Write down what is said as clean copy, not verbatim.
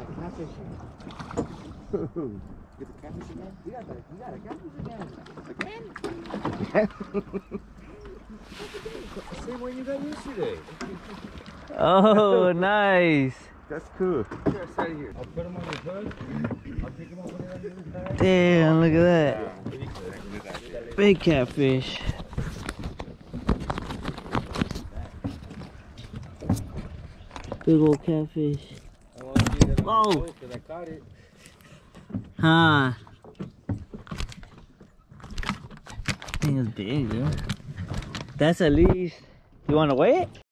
catfish. Get the catfish again? You got a catfish again. Again? Same one you got yesterday. Oh, nice. That's cool. Here, out of here. I'll put him on your hood. I'll pick him up when they're on the other side. Damn, look at that. Big catfish. Big old catfish. Whoa! I caught it. Huh. Thing is big, dude. That's at least. You want to weigh it?